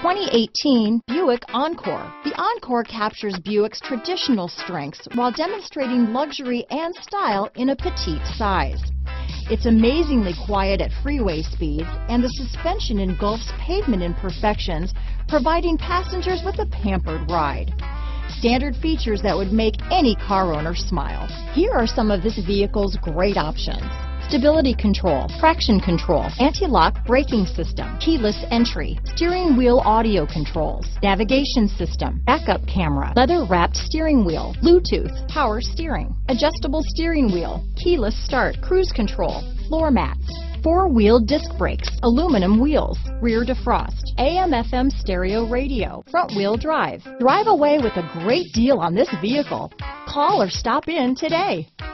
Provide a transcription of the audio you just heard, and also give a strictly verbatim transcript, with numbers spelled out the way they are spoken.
twenty eighteen Buick Encore. The Encore captures Buick's traditional strengths while demonstrating luxury and style in a petite size. It's amazingly quiet at freeway speeds, and the suspension engulfs pavement imperfections, providing passengers with a pampered ride. Standard features that would make any car owner smile. Here are some of this vehicle's great options: stability control, traction control, anti-lock braking system, keyless entry, steering wheel audio controls, navigation system, backup camera, leather-wrapped steering wheel, Bluetooth, power steering, adjustable steering wheel, keyless start, cruise control, floor mats, four-wheel disc brakes, aluminum wheels, rear defrost, A M F M stereo radio, front-wheel drive. Drive away with a great deal on this vehicle. Call or stop in today.